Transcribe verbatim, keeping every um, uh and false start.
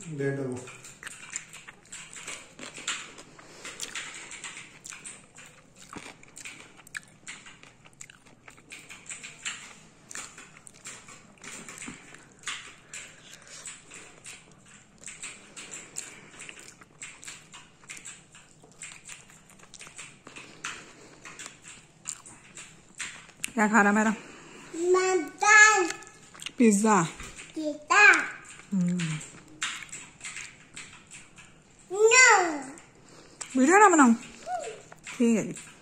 दे दो। क्या खा रहा मेरा? पिज्जा। पिज्जा। वीडियो ना बनाऊं? ठीक है जी।